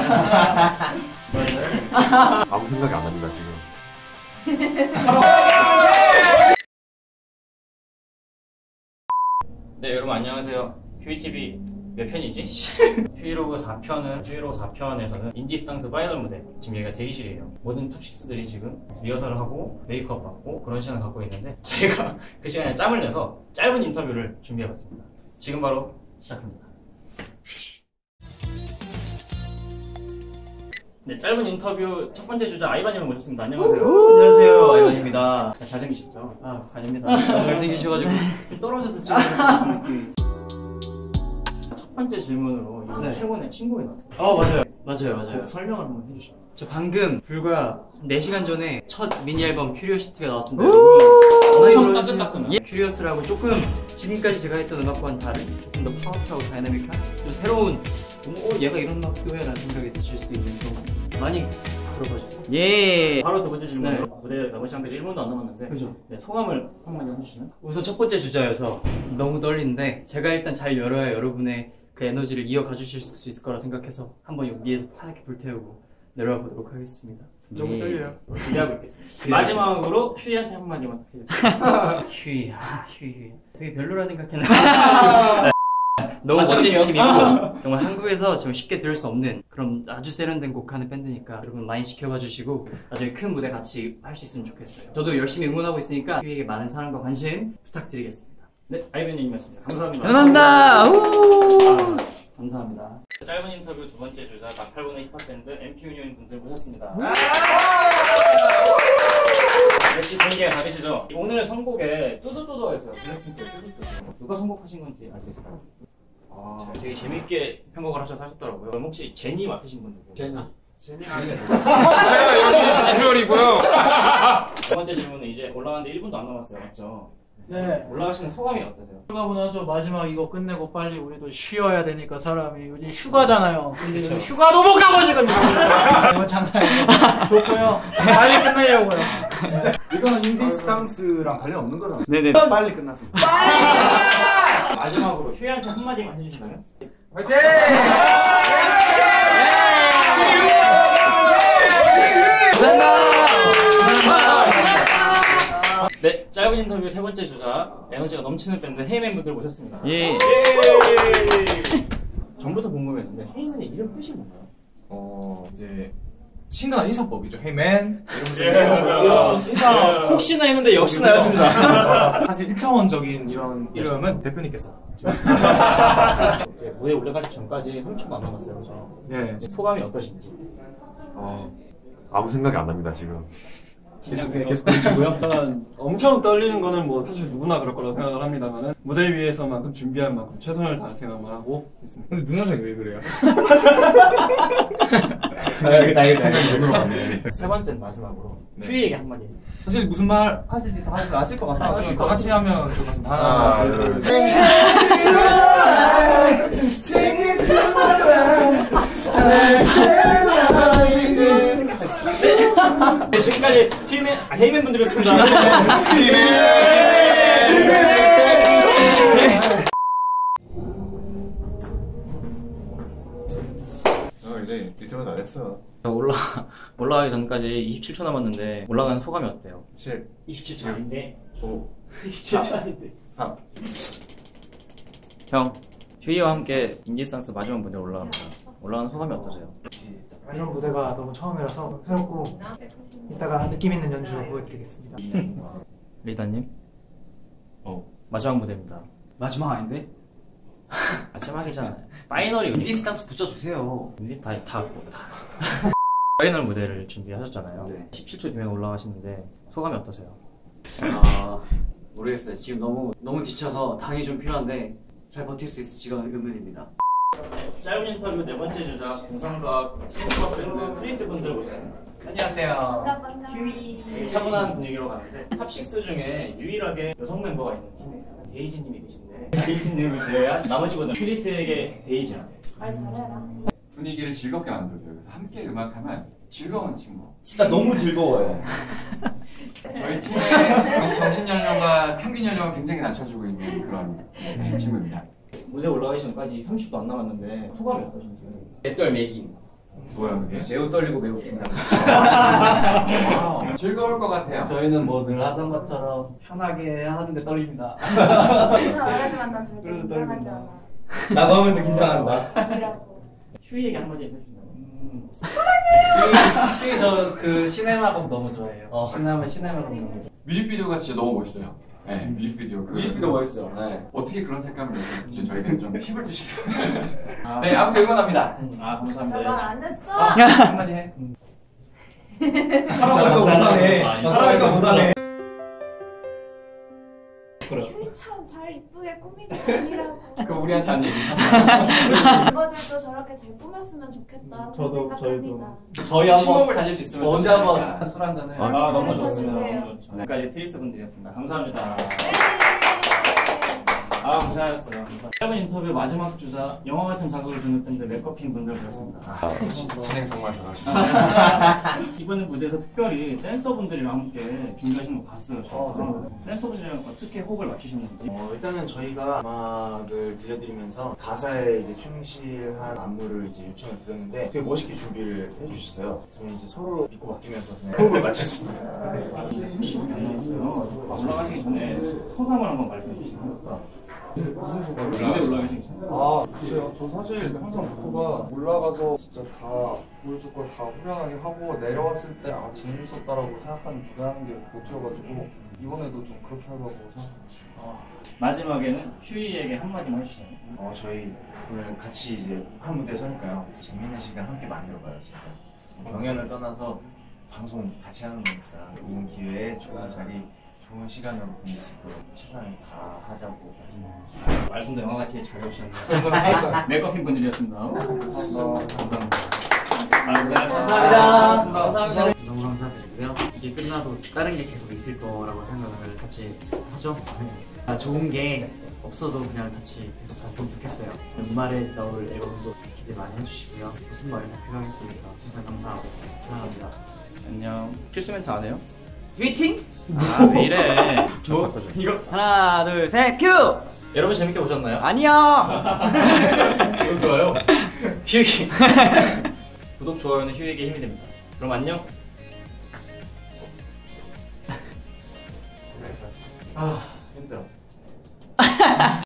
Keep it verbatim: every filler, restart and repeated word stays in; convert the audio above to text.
아무 생각이 안 납니다 지금. 네, 여러분 안녕하세요. 휴이티비 몇 편이지? 휴이로그 사 편은 휴이로그 사 편에서는 인디스탕스 파이널 무대, 지금 여기가 대기실이에요. 모든 탑식스들이 지금 리허설을 하고 메이크업 받고 그런 시간을 갖고 있는데 저희가 그 시간에 짬을 내서 짧은 인터뷰를 준비해봤습니다. 지금 바로 시작합니다. 네, 짧은 인터뷰 첫 번째 주자 아이바님을 모셨습니다. 안녕하세요. 안녕하세요, 아이바입니다. 잘생기셨죠? 아, 아닙니다. 잘생기셔가지고 떨어져서 찍는 같은 느낌이. 첫 번째 질문으로 이번 네. 최근에 친구가 나왔어요. 어, 맞아요. 맞아요, 맞아요. 설명을 한번 해주시죠. 저 방금 불과 네 시간 전에 첫 미니 앨범 큐리오시티가 나왔습니다. 엄청 따끈따끈한. 예, 큐리오스라고 조금 지금까지 제가 했던 음악과는 다른, 조금 더 파워풀하고 다이나믹한, 좀 새로운, 오, 얘가 이런 음악도 해? 라는 생각이 드실 수도 있는 그런 많이 들어봐주세요. 예! 바로 두 번째 질문으로 네. 무대 남은 시간까지 일 분도 안 남았는데 그죠? 네, 소감을 한마디 해주시나요? 우선 첫 번째 주자여서 너무 떨리는데 제가 일단 잘 열어야 여러분의 그 에너지를 이어가 주실 수 있을 거라 생각해서 한번 여기에서 파랗게 불태우고 내려와 보도록 하겠습니다. 너무 예. 떨려요. 기대하고 있겠습니다. 마지막으로 휴이한테 한마디만 해주세요. 휴이, 아, 휴이. 되게 별로라 생각했는데 너무 멋진 팀이고 정말 한국에서 지금 쉽게 들을 수 없는 그런 아주 세련된 곡 하는 밴드니까 여러분 많이 지켜봐 주시고 나중에 큰 무대 같이 할 수 있으면 좋겠어요. 저도 열심히 응원하고 있으니까 휴이에게 많은 사랑과 관심 부탁드리겠습니다. 네, 아이비님이었습니다. 감사합니다. 감사합니다. 우! 감사합니다. 짧은 인터뷰 두 번째 주자 나팔군의 힙합 밴드 엠피 유니온 분들 모셨습니다. 역시 분위기가 다르시죠? 오늘 선곡에 뚜두뚜두가 있어요. 블랙핑크 뚜두뚜두. 누가 선곡하신 건지 알 수 있을까요? 아, 되게 재밌게 편곡을 하셔서 하셨더라고요. 그럼 혹시 제니 맡으신 분 누구예요? 제니. 제니가 제가 여기 비주얼이고요. 두 번째 질문은 이제 올라가는데 일 분도 안 남았어요. 맞죠? 네. 올라가시는 소감이 어떠세요? 휴가고 나죠. 마지막 이거 끝내고 빨리 우리도 쉬어야 되니까 사람이 요즘 휴가잖아요. 근데 그쵸. 휴가도 못 가고 지금 이거 장사예요. 좋고요. 빨리 끝내려고요. 이거는 인디스탕스랑 관련 없는 거잖아. 네네. 빨리 끝났어. 마지막으로 휴이한테 한마디만 해주시나요? 화이팅! 네, 짧은 인터뷰 세 번째 주자 에너지가 넘치는 밴드 헤이맨 분들 모셨습니다. 예. 예. 전부터 궁금했는데 헤이맨의 이름 뜻이 뭔가요? 어 이제 친근한 인사법이죠. 헤이맨 이러면서 예. 이런 인사. 예. 혹시나 했는데 역시나 였습니다. 사실 일 차원적인 이런 이름은 대표님께서. 이제 무대에 올라가기 전까지 삼 초도 안 남았어요. 그래서 네. 소감이 어떠신지? 어, 아무 생각이 안 납니다 지금. 계속 계속 보시고요. 저는 엄청 떨리는 거는 뭐 사실 누구나 그럴 거라고 생각을 합니다만은 무대 위에서만큼 준비할 만큼 최선을 다할 생각만 하고 있습니다. 근데 누나는 왜 그래요? 나의 생각이 눈으로 갔네. 세 번째는 마지막으로 네. 휴이에게 한마디. 사실 무슨 말 하실지 다들 아실 것 같아가지고 다 같이 하면 좋겠습니다. 하나, 하나, 둘, 둘, 셋. 네, 지금까지 헤이맨, 아, 헤이맨 분들이었습니다. 어, 이제 유튜브 다 됐어. 올라, 올라가기 전까지 이십칠 초 남았는데 올라가는 소감이 어때요? 칠, 이십칠 초 아닌데? 오, 이십칠 초 아닌데? 삼. 형, 휴이와 함께 인디스탕스 마지막 무대 올라갑니다. 올라가는 소감이 어떠세요? 이런 무대가 너무 처음이라서 새롭고 이따가 느낌 있는 연주 보여드리겠습니다. 리더님? 어. 마지막 무대입니다. 마지막 아닌데? 마지막이잖아요. 파이널이 인디스탕스 붙여주세요. 인디 다, 다, 다. 파이널 무대를 준비하셨잖아요. 네. 십칠 초 뒤에 올라가시는데 소감이 어떠세요? 아, 모르겠어요. 지금 너무 너무 지쳐서 당이 좀 필요한데 잘 버틸 수 있을지가 의문입니다. 짧은 인터뷰 네 번째 주자 공상과학 스포츠학 밴드 트리스 분들 모셨습니다. 안녕하세요. 되게 차분한 분위기로 가는데 탑식스 중에 유일하게 여성 멤버가 있는 팀이에요. 데이지님이 계신데 데이지님을 제외한 나머지 분들 트리스에게 데이지랑 말 잘해라. 분위기를 즐겁게 만들어줘요. 그래서 함께 음악하면 즐거운 친구. 진짜 너무 즐거워요. 저희 팀의 정신 연령과 평균 연령을 굉장히 낮춰주고 있는 그런 네, 친구입니다. 무대 올라가기 전까지 삼십 초 안 남았는데 소감이 어떠신지? 맷돌 매기. 뭐야 그게? 매우 떨리고 매우 긴장. 아, 즐거울 것 같아요. 저희는 뭐 늘 하던 것처럼 편하게 하는데 떨립니다. 잘 말하지만 난 절대 그래서 긴장하지 떨린다. 않아. 나도 하면서 긴장한다. 아니라고. 휴이에게 한마디 해주시나요? 특히 저 그 시네마곡 너무 좋아해요. 시네마 시네마곡 너무 좋아해요. 뮤직비디오가 진짜 너무 멋있어요. 네, 뮤직비디오. 그, 뮤직비디오 멋있어요. 네. 어떻게 그런 색감을 내셨는지 저희가 좀 팁을 주시면. 네, 아무튼 응원합니다. 아 감사합니다. 나 말 안 했어. 한마디 해. 하라니까 못하네. 하라니까 못하네. 휴이처럼 잘 이쁘게 꾸미는 게 아니라고. 그 우리한테 한 얘기죠. 멤버들도 저렇게 잘 꾸몄으면 좋겠다. 저도 생각합니다. 저희도 저희 한번 시범을 달릴 수 있으면 언제 좋지 않을까. 한번 술 한잔 해. 아, 너무 가르쳐 좋습니다. 주세요. 너무 좋죠. 지금까지 트리스 분들이었습니다. 감사합니다. 네. 아 고생하셨어요. 짧은 인터뷰 마지막 주자 영화 같은 자극을 주는 밴드 맥커핀 분들 모셨습니다. 아, 진행 정말 잘하시고. 이번에 무대에서 특별히 댄서분들이랑 함께 준비하신 거 봤어요. 저. 어, 그런 거요? 댄서분들이랑 어떻게 호흡을 맞추셨는지. 어, 일단은 저희가 음악을 들려드리면서 가사에 이제 충실한 안무를 이제 요청을 드렸는데 되게 멋있게 준비를 해주셨어요. 저희 이제 서로 믿고 맡기면서 그냥 호흡을 맞췄습니다. 아, 이제 삼십 초밖에 안 남았어요. 올라가시기 전에 소감을 한번 말씀해 주시면. 무슨 소감? 무대 올라가시기 전에. 아, 글쎄요. 저 사실 항상 목표가 올라가서 진짜 다 보여줄 걸 다 후련하게 하고 내려왔을 때 아, 재밌었다라고 생각하는 무대하는 게 목표여가지고 이번에도 좀 그렇게 하려고 생각합니다. 어, 마지막에는 휴이에게 한마디만 해주세요. 어, 저희 오늘 같이 이제 한 무대 서니까요. 재밌는 시간 함께 만들어봐요, 진짜. 경연을 떠나서 방송 같이 하는 거니까 좋은 기회에 좋은 자리, 좋은 시간을 보낼 수 있도록 최선을 다하자고 말씀드립니다. 말씀도 영화같이 잘 해주셨네요. 맥커핀 분들이었습니다. 감사합니다. 감사합니다. 아, 고생하셨습니다. 감사합니다. 감사합니다. 너무 감사드리고요. 이게 끝나도 다른 게 계속 있을 거라고 생각을 같이 하죠. 아, 좋은 게 없어도 그냥 같이 계속 갔으면 좋겠어요. 연말에 나올 앨범도 기대 많이 해주시고요. 무슨 말이 다 필요하겠습니까? 정말 감사하고 사랑합니다. 안녕. 필수 멘트 안 해요? 휘팅? 아, 왜 이래. 저, 이거 하나 둘 셋 큐! 여러분 재밌게 보셨나요? 아니요. 좋아요. 휴이. 구독, 좋아요는 휴이에게 힘이 됩니다. 그럼 안녕. 아, 힘들어.